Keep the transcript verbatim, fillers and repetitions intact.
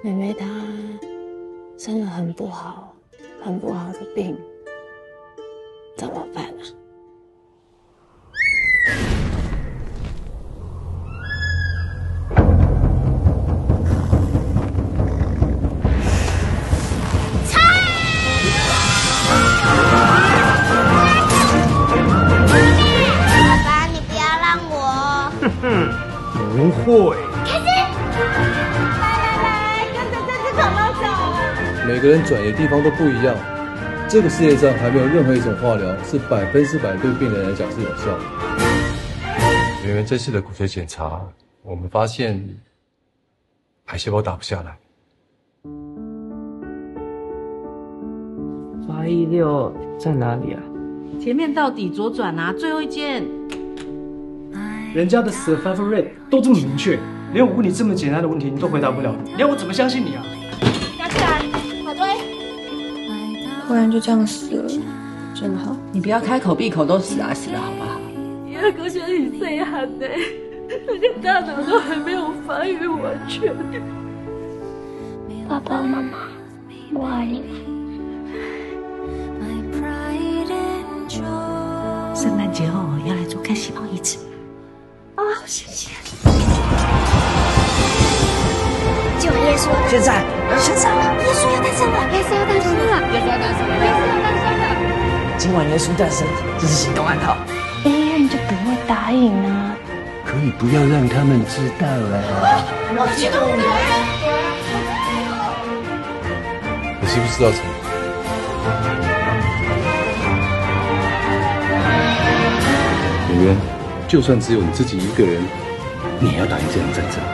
妹妹她生了很不好、很不好的病，怎么办啊？ 爸爸，你不要让我。 哼哼，不会。 开始。来来来，跟着这只恐龙走。 每个人转移的地方都不一样，这个世界上还没有任何一种化疗是百分之百对病人来讲是有效的。因为这次的骨髓检查，我们发现癌细胞打不下来。 八一六在哪里啊？ 前面到底左转啊，最后一间。 人家的 survival rate 都这么明确，连我问你这么简单的问题你都回答不了，你要我怎么相信你啊？ 拿起来，好追。 突然就这样死了，真好。 你不要开口闭口都死啊死了，好不好？ 一二哥兄弟最狠的，那个大脑都还没有发育完全。 爸爸妈妈，我爱你们。 圣诞节后要来做干细胞移植。 哦，谢谢。救耶稣！ 现在， 现在，耶稣要诞生了！耶稣要诞生了！耶稣要诞生了！耶稣要诞生了！ 今晚耶稣诞生，这是行动暗号。 医院就不会答应啊。 可以不要让他们知道啊。 我激动的。 你是不是要成？演员，就算只有你自己一个人，你也要打赢这场战争。